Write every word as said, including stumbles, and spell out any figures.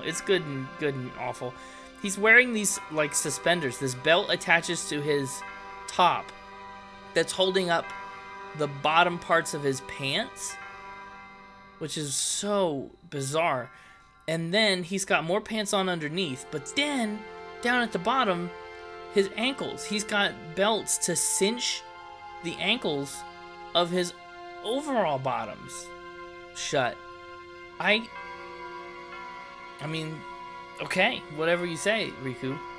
It's good and good and awful. He's wearing these like suspenders. This belt attaches to his top that's holding up the bottom parts of his pants, which is so bizarre. And then he's got more pants on underneath, but then down at the bottom, his ankles. He's got belts to cinch the ankles of his overall bottoms shut. I I mean, okay, whatever you say, Riku.